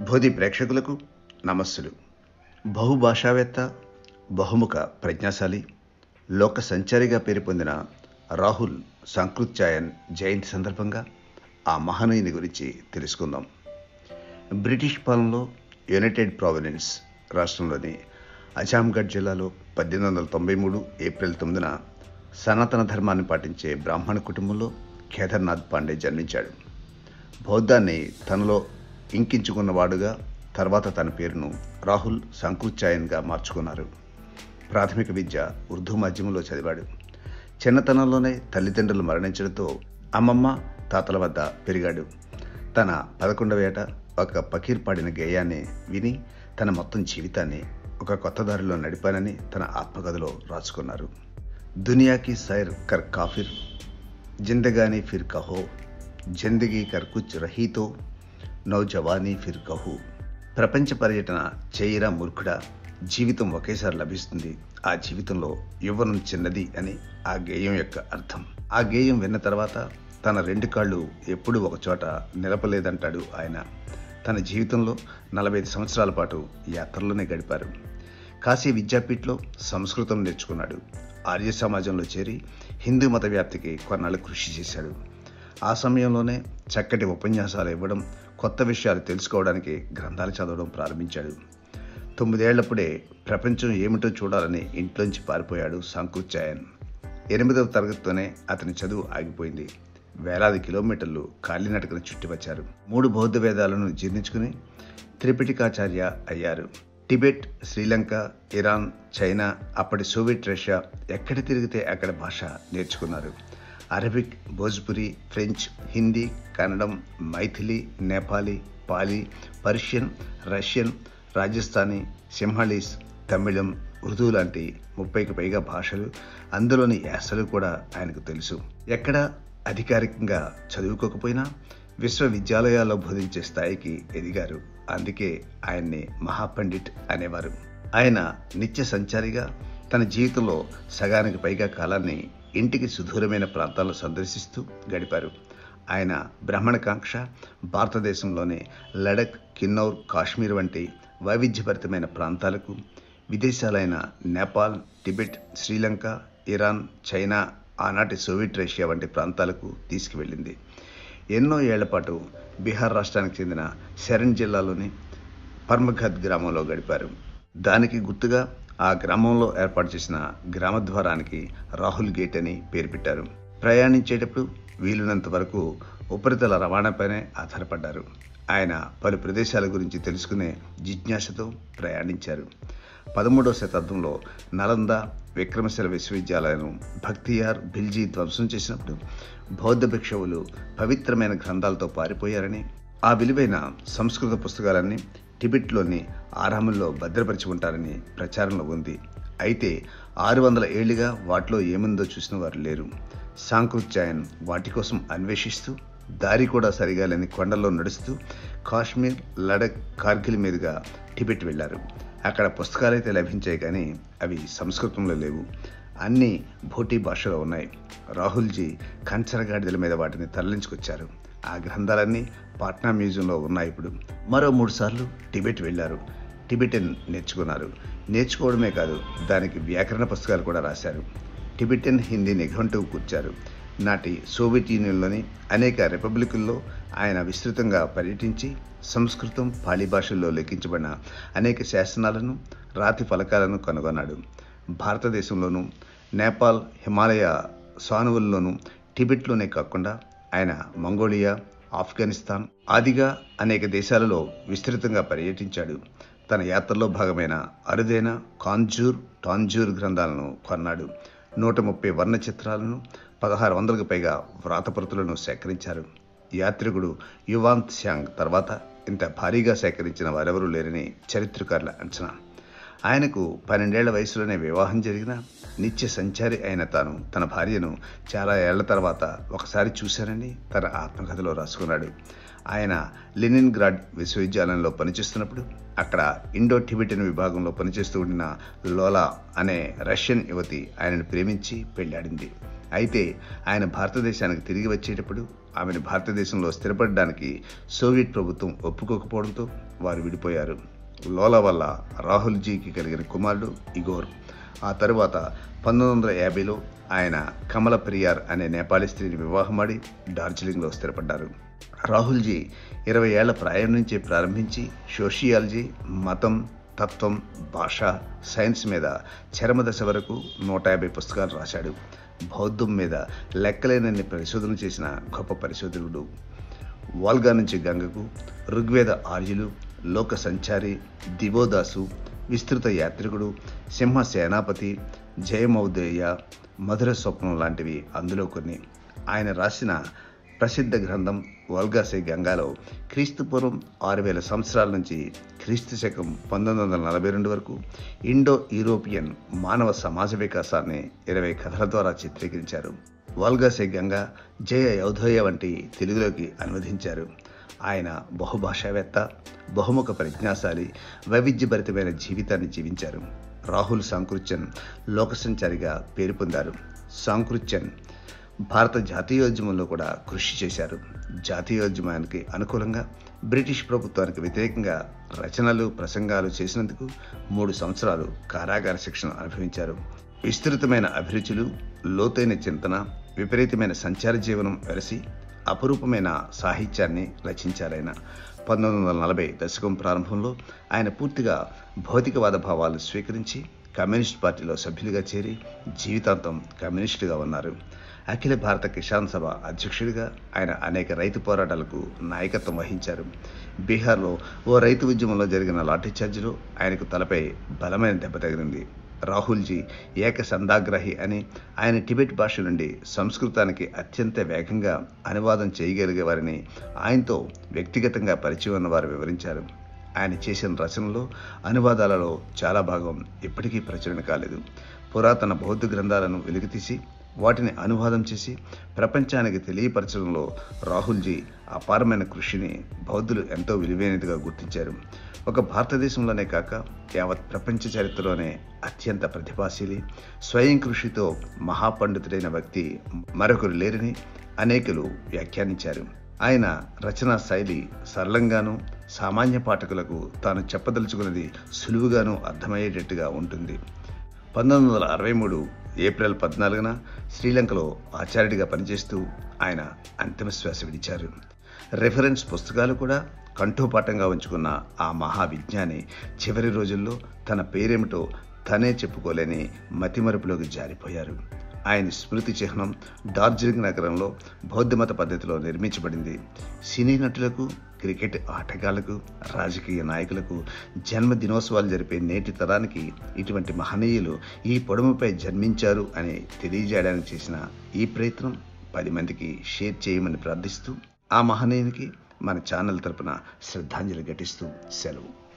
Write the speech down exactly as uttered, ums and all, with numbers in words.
భోది ప్రేక్షకులకు నమస్సులు. బహుభాషావేత్త, బహుముఖ ప్రజ్ఞాశాలి, లోక సంచారిగా పేరు పొందిన రాహుల్ సాంకృత్యాయన్ జయంతి సందర్భంగా ఆ మహనీయుని గురించి తెలుసుకుందాం. బ్రిటిష్ పాలనలో యునైటెడ్ ప్రావిడెన్స్ రాష్ట్రంలోని అజాంగఢ్ జిల్లాలో పద్దెనిమిది వందల తొంభై మూడు ఏప్రిల్ తొమ్మిదిన సనాతన ధర్మాన్ని పాటించే బ్రాహ్మణ కుటుంబంలో కేదార్నాథ్ పాండే జన్మించాడు. బౌద్ధాన్ని తనలో ఇంకించుకున్నవాడుగా తర్వాత తన పేరును రాహుల్ సాంకృత్యాయన్గా మార్చుకున్నారు. ప్రాథమిక విద్య ఉర్దూ మాధ్యమంలో చదివాడు. చిన్నతనంలోనే తల్లిదండ్రులు మరణించడంతో అమ్మమ్మ తాతల వద్ద పెరిగాడు. తన పదకొండవ ఏట ఒక పకీర్ పాడిన గేయాన్ని విని తన మొత్తం జీవితాన్ని ఒక కొత్త దారిలో నడిపానని తన ఆత్మకథలో రాసుకున్నారు. దునియాకి సైర్ కర్ కాఫిర్, జిందగానీ ఫిర్ కహో, జిందగీ కర్ కుచ్ రహీతో, నౌజవానీ ఫిర్ కహూ. ప్రపంచ పర్యటన చేయరా మూర్ఖుడా, జీవితం ఒకేసారి లభిస్తుంది, ఆ జీవితంలో యవ్వనం చిన్నది అని ఆ గేయం యొక్క అర్థం. ఆ గేయం విన్న తర్వాత తన రెండు కాళ్ళు ఎప్పుడూ ఒకచోట నిలపలేదంటాడు ఆయన. తన జీవితంలో నలభై ఐదు సంవత్సరాల పాటు యాత్రలోనే గడిపారు. కాశీ విద్యాపీఠలో సంస్కృతం నేర్చుకున్నాడు. ఆర్య సమాజంలో చేరి హిందూ మత వ్యాప్తికి కొన్నాళ్ళు కృషి చేశాడు. ఆ సమయంలోనే చక్కటి ఉపన్యాసాలు ఇవ్వడం, కొత్త విషయాలు తెలుసుకోవడానికి గ్రంథాలు చదవడం ప్రారంభించాడు. తొమ్మిదేళ్లప్పుడే ప్రపంచం ఏమిటో చూడాలని ఇంట్లోంచి పారిపోయాడు సాంకృత్యాయన్. ఎనిమిదవ తరగతితోనే అతని చదువు ఆగిపోయింది. వేలాది కిలోమీటర్లు కాలినడకన చుట్టి వచ్చారు. మూడు బౌద్ధ వేదాలను జీర్ణించుకుని త్రిపిటికాచార్య అయ్యారు. టిబెట్, శ్రీలంక, ఇరాన్, చైనా, అప్పటి సోవియట్ రష్యా ఎక్కడ తిరిగితే అక్కడ భాష నేర్చుకున్నారు. అరబిక్, భోజ్పురి, ఫ్రెంచ్, హిందీ, కన్నడం, మైథిలి, నేపాలీ, పాలీ, పర్షియన్, రష్యన్, రాజస్థానీ, సింహళీస్, తమిళం, ఉర్దూ లాంటి ముప్పైకి పైగా భాషలు, అందులోని యాసలు కూడా ఆయనకు తెలుసు. ఎక్కడ అధికారికంగా చదువుకోకపోయినా విశ్వవిద్యాలయాల్లో బోధించే స్థాయికి ఎదిగారు. అందుకే ఆయన్ని మహాపండిట్ అనేవారు. ఆయన నిత్య సంచారిగా తన జీవితంలో సగానికి పైగా కాలాన్ని ఇంటికి సుదూరమైన ప్రాంతాలను సందర్శిస్తూ గడిపారు. ఆయన బ్రాహ్మణకాంక్ష భారతదేశంలోని లడక్, కిన్నౌర్, కాశ్మీర్ వంటి వైవిధ్యభరితమైన ప్రాంతాలకు, విదేశాలైన Nepal, Tibet, Sri Lanka, Iran, China, ఆనాటి సోవియట్ రష్యా వంటి ప్రాంతాలకు తీసుకువెళ్ళింది. ఎన్నో ఏళ్ల పాటు బీహార్ రాష్ట్రానికి చెందిన శరణ్ జిల్లాలోని పర్మఘద్ గ్రామంలో గడిపారు. దానికి గుర్తుగా ఆ గ్రామంలో ఏర్పాటు చేసిన గ్రామద్వారానికి రాహుల్ గేట్ అని పేరు పెట్టారు. ప్రయాణించేటప్పుడు వీలున్నంత వరకు ఉపరితల రవాణాపైనే ఆధారపడ్డారు. ఆయన పలు ప్రదేశాల గురించి తెలుసుకునే జిజ్ఞాసతో ప్రయాణించారు. పదమూడవ శతాబ్దంలో నలంద, విక్రమశిల విశ్వవిద్యాలయాలను భక్తియార్ ఖిల్జీ ధ్వంసం చేసినప్పుడు బౌద్ధ భిక్షువులు పవిత్రమైన గ్రంథాలతో పారిపోయారని, ఆ విలువైన సంస్కృత పుస్తకాలన్నీ టిబెట్లోని ఆరాముల్లో భద్రపరిచి ఉంటారని ప్రచారంలో ఉంది. అయితే ఆరు వందల ఏళ్లుగా వాటిలో ఏముందో చూసిన వారు లేరు. సాంకృత్యాయన్ వాటి కోసం అన్వేషిస్తూ దారి కూడా సరిగా లేని కొండల్లో నడుస్తూ కాశ్మీర్, లడక్, కార్గిల్ మీదుగా టిబెట్ వెళ్లారు. అక్కడ పుస్తకాలైతే లభించాయి కానీ అవి సంస్కృతంలో లేవు. అన్నీ భోటీ భాషలో ఉన్నాయి. రాహుల్జీ కంచరగాడిదల మీద వాటిని తరలించుకొచ్చారు. ఆ గ్రంథాలన్నీ పాట్నా మ్యూజియంలో ఉన్నాయి. ఇప్పుడు మరో మూడు సార్లు టిబెట్ వెళ్లారు. టిబెటన్ నేర్చుకున్నారు. నేర్చుకోవడమే కాదు, దానికి వ్యాకరణ పుస్తకాలు కూడా రాశారు. టిబెటన్ హిందీ నిఘంటువు కూర్చారు. నాటి సోవియట్ యూనియన్లోని అనేక రిపబ్లికుల్లో ఆయన విస్తృతంగా పర్యటించి సంస్కృతం, పాళీ భాషల్లో లెక్కించబడిన అనేక శాసనాలను, రాతి ఫలకాలను కనుగొన్నాడు. భారతదేశంలోనూ, నేపాల్, హిమాలయ సానువుల్లోనూ, టిబెట్లోనే కాకుండా ఆయన మంగోలియా, ఆఫ్ఘనిస్తాన్ ఆదిగా అనేక దేశాలలో విస్తృతంగా పర్యటించాడు. తన యాత్రలో భాగమైన అరుదైన కాంజూర్, టాంజూర్ గ్రంథాలను కొన్నాడు. నూట ముప్పై వర్ణ చిత్రాలను, పదహారు వందలకు పైగా వ్రాతప్రతులను సేకరించారు. యాత్రికుడు యువాన్ త్సాంగ్ తర్వాత ఇంత భారీగా సేకరించిన వారెవరూ లేరని చరిత్రకారుల అంచనా. ఆయనకు పన్నెండేళ్ల వయసులోనే వివాహం జరిగిన నిత్య సంచారి అయిన తాను తన భార్యను చాలా ఏళ్ల తర్వాత ఒకసారి చూశానని తన ఆత్మకథలో రాసుకున్నాడు. ఆయన లెనిన్గ్రాడ్ విశ్వవిద్యాలయంలో పనిచేస్తున్నప్పుడు అక్కడ ఇండో టిబెటన్ విభాగంలో పనిచేస్తూ ఉండిన లోలా అనే రష్యన్ యువతి ఆయనను ప్రేమించి పెళ్లాడింది. అయితే ఆయన భారతదేశానికి తిరిగి వచ్చేటప్పుడు ఆమెను భారతదేశంలో స్థిరపడడానికి సోవియట్ ప్రభుత్వం ఒప్పుకోకపోవడంతో వారు విడిపోయారు. లోలా వల్ల రాహుల్జీకి కలిగిన కుమారుడు ఇగోర్. ఆ తరువాత పంతొమ్మిది వందల యాభైలో ఆయన కమల పెరియార్ అనే నేపాలీ స్త్రీని వివాహమాడి డార్జిలింగ్లో స్థిరపడ్డారు. రాహుల్జీ ఇరవై ఏళ్ల ప్రాయం నుంచే ప్రారంభించి సోషియాలజీ, మతం, తత్వం, భాష, సైన్స్ మీద చరమదశ వరకు నూట యాభై పుస్తకాలు రాశాడు. బౌద్ధం మీద లెక్కలేనన్ని పరిశోధనలు చేసిన గొప్ప పరిశోధకుడు. వాల్గా నుంచి గంగకు, ఋగ్వేద ఆర్యులు, లోక సంచారి, దివోదాసు, విస్తృత యాత్రికుడు, సింహ సేనాపతి, జయమౌదేయ, మధుర స్వప్నం లాంటివి అందులో కొన్ని. ఆయన రాసిన ప్రసిద్ధ గ్రంథం వల్గాసే గంగాలో క్రీస్తు పూర్వం ఆరు వేల సంవత్సరాల నుంచి క్రీస్తు శకం పంతొమ్మిది వందల నలభై రెండు వరకు ఇండో యూరోపియన్ మానవ సమాజ వికాసాన్ని ఇరవై కథల ద్వారా చిత్రీకరించారు. వల్గాసే గంగా, జయ యౌధోయ వంటి తెలుగులోకి అనువదించారు. ఆయన బహుభాషావేత్త, బహుముఖ ప్రజ్ఞాశాలి, వైవిధ్యభరితమైన జీవితాన్ని జీవించారు. రాహుల్ సాంకృత్యన్ లోక సంచారిగా పేరు పొందారు. సాంకృత్యన్ భారత జాతీయోద్యమంలో కూడా కృషి చేశారు. జాతీయోద్యమానికి అనుకూలంగా బ్రిటిష్ ప్రభుత్వానికి వ్యతిరేకంగా రచనలు, ప్రసంగాలు చేసినందుకు మూడు సంవత్సరాలు కారాగార శిక్షణ అనుభవించారు. విస్తృతమైన అభిరుచులు, లోతైన చింతన, విపరీతమైన సంచార జీవనం వెరసి అపురూపమైన సాహిత్యాన్ని రచించారాయన. పంతొమ్మిది వందల నలభై దశకం ప్రారంభంలో ఆయన పూర్తిగా భౌతికవాద భావాలు స్వీకరించి కమ్యూనిస్ట్ పార్టీలో సభ్యులుగా చేరి జీవితాంతం కమ్యూనిస్టుగా ఉన్నారు. అఖిల భారత కిసాన్ సభ అధ్యక్షుడిగా ఆయన అనేక రైతు పోరాటాలకు నాయకత్వం వహించారు. బీహార్లో ఓ రైతు ఉద్యమంలో జరిగిన లాఠీచార్జిలో ఆయనకు తలపై బలమైన దెబ్బ తగిలింది. రాహుల్జీ ఏక సందాగ్రహి అని, ఆయన టిబెట్ భాష నుండి సంస్కృతానికి అత్యంత వేగంగా అనువాదం చేయగలిగేవారని ఆయనతో వ్యక్తిగతంగా పరిచయం ఉన్నవారు వివరించారు. ఆయన చేసిన రచనలో, అనువాదాలలో చాలా భాగం ఇప్పటికీ ప్రచురణ కాలేదు. పురాతన బౌద్ధ గ్రంథాలను వెలికితీసి వాటిని అనువాదం చేసి ప్రపంచానికి తెలియపరచడంలో రాహుల్జీ అపారమైన కృషిని బౌద్ధులు ఎంతో విలువైనదిగా గుర్తించారు. ఒక భారతదేశంలోనే కాక యావత్ ప్రపంచ చరిత్రలోనే అత్యంత ప్రతిభాశీలి, స్వయం కృషితో మహాపండితుడైన వ్యక్తి మరొకరు లేరని అనేకులు వ్యాఖ్యానించారు. ఆయన రచనా శైలి సరళంగానూ, సామాన్య పాఠకులకు తాను చెప్పదలుచుకున్నది సులువుగానూ అర్థమయ్యేటట్టుగా ఉంటుంది. పంతొమ్మిది వందల అరవై మూడు ఏప్రిల్ పద్నాలుగున శ్రీలంకలో ఆచార్యుడిగా పనిచేస్తూ ఆయన అంతిమ శ్వాస విడిచారు. రెఫరెన్స్ పుస్తకాలు కూడా కంఠోపాఠంగా ఉంచుకున్న ఆ మహావిజ్ఞాని చివరి రోజుల్లో తన పేరేమిటో తనే చెప్పుకోలేని మతిమరుపులోకి జారిపోయారు. ఆయన స్మృతి చిహ్నం డార్జిలింగ్ నగరంలో బౌద్ధమత పద్ధతిలో నిర్మించబడింది. సినీ నటులకు, క్రికెట్ ఆటగాళ్లకు, రాజకీయ నాయకులకు జన్మదినోత్సవాలు జరిపే నేటి తరానికి ఇటువంటి మహనీయులు ఈ పొడముపై జన్మించారు అని తెలియజేయడానికి చేసిన ఈ ప్రయత్నం పది మందికి షేర్ చేయమని ప్రార్థిస్తూ, ఆ మహనీయునికి మన ఛానల్ తరపున శ్రద్ధాంజలి ఘటిస్తూ సెలవు.